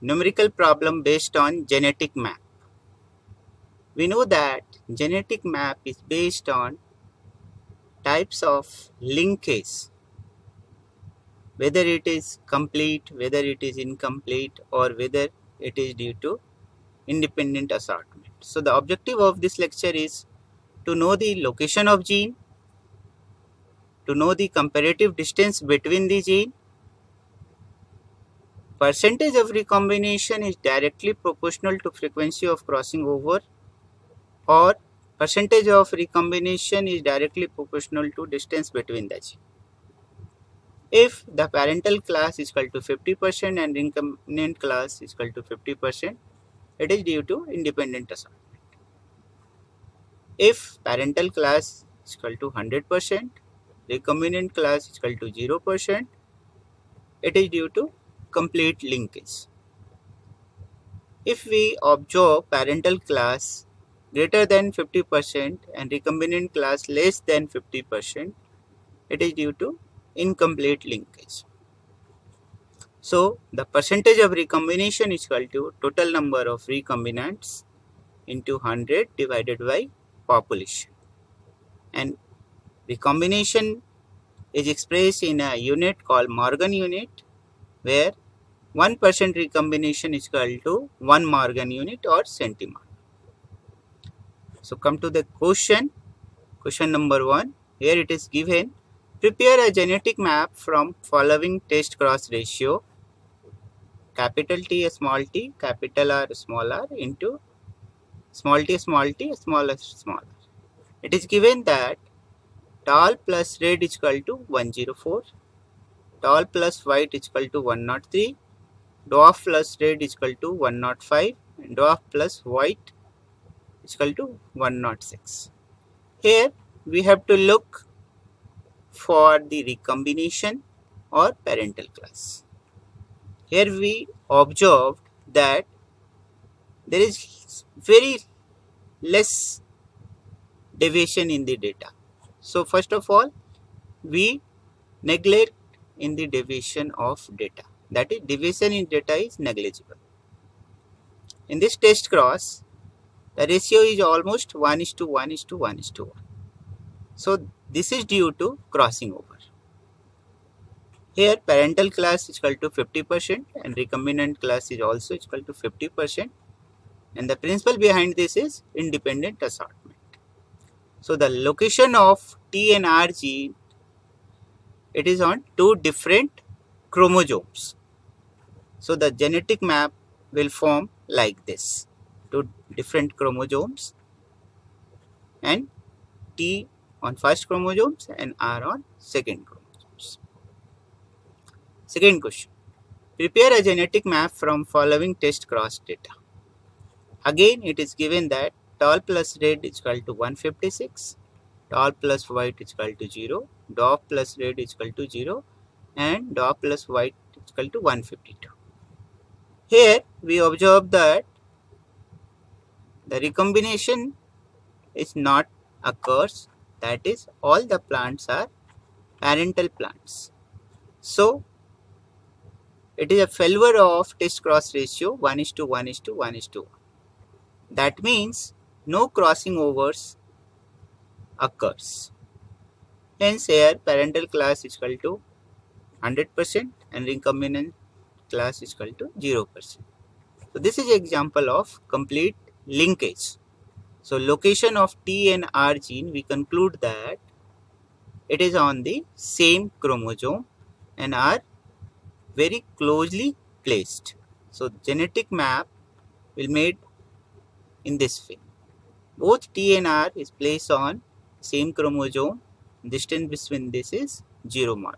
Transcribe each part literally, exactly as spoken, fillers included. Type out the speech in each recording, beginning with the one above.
numerical problem based on genetic map. We know that genetic map is based on types of linkage, whether it is complete, whether it is incomplete, or whether it is due to independent assortment. So the objective of this lecture is to know the location of gene, to know the comparative distance between the gene. Percentage of recombination is directly proportional to frequency of crossing over, or percentage of recombination is directly proportional to distance between the gene. If the parental class is equal to fifty percent and recombinant class is equal to fifty percent, it is due to independent assortment. If parental class is equal to one hundred percent, recombinant class is equal to zero percent, it is due to complete linkage. If we observe parental class greater than fifty percent and recombinant class less than fifty percent, it is due to incomplete linkage. So the percentage of recombination is equal to total number of recombinants into one hundred divided by population, and recombination is expressed in a unit called Morgan unit, where one percent recombination is equal to one Morgan unit or centimole. So come to the question, question number one. Here it is given, prepare a genetic map from following test cross ratio, capital T, small t, capital R, small r into small t, small t, small r, small r. It is given that tall plus red is equal to one hundred four, tall plus white is equal to one hundred three, dwarf plus red is equal to one hundred five, and dwarf plus white is equal to one hundred six. Here we have to look for the recombination or parental class. Here we observed that there is very less deviation in the data. So first of all, we neglect in the deviation of data. That is, deviation in data is negligible. In this test cross, the ratio is almost one is to one is to one is to one. So this is due to crossing over. Here parental class is equal to fifty percent and recombinant class is also equal to fifty percent, and the principle behind this is independent assortment. So the location of T and R gene, it is on two different chromosomes. So the genetic map will form like this, two different chromosomes, and T on first chromosomes and R on second chromosomes. Second question, prepare a genetic map from following test cross data. Again it is given that tall plus red is equal to one hundred fifty-six, tall plus white is equal to zero, dwarf plus red is equal to zero, and dwarf plus white is equal to one hundred fifty-two. Here we observe that the recombination is not occurs, that is, all the plants are parental plants. So it is a failure of test cross ratio one is to one is to one is to one. That means no crossing overs occurs. Hence here parental class is equal to one hundred percent and recombinant class is equal to zero percent. So this is an example of complete linkage. So location of T and R gene, we conclude that it is on the same chromosome and are very closely placed. So genetic map will made in this way. Both T and R is placed on same chromosome. Distance between this is zero Morgan.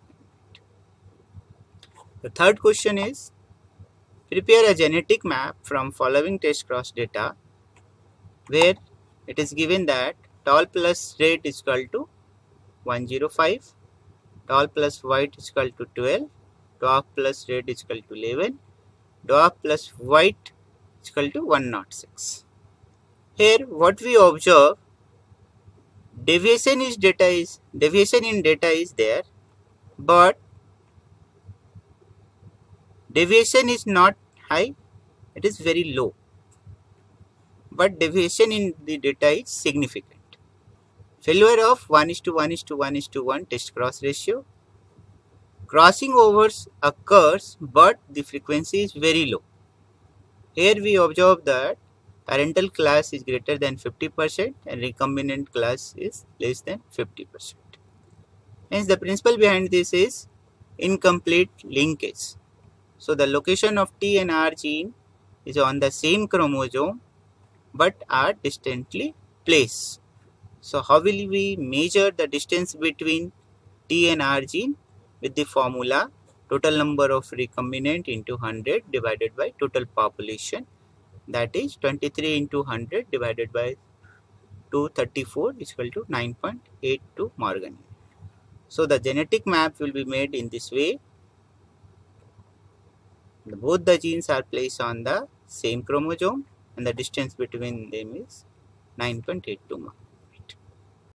The third question is, prepare a genetic map from following test cross data, where it is given that tall plus red is equal to one hundred five, tall plus white is equal to twelve, dwarf plus red is equal to eleven, dwarf plus white is equal to one hundred six. Here what we observe, deviation is data is deviation in data is there, but deviation is not high it is very low, but deviation in the data is significant. Failure of one is to one is to one is to one test cross ratio. Crossing overs occurs, but the frequency is very low. Here we observe that parental class is greater than fifty percent and recombinant class is less than fifty percent. Hence, the principle behind this is incomplete linkage. So, the location of T and R gene is on the same chromosome but are distantly placed. So, how will we measure the distance between T and R gene? With the formula total number of recombinant into one hundred divided by total population, that is twenty-three into one hundred divided by two hundred thirty-four is equal to nine point eight two Morgan. So, the genetic map will be made in this way. Both the genes are placed on the same chromosome and the distance between them is nine point eight two Morgan.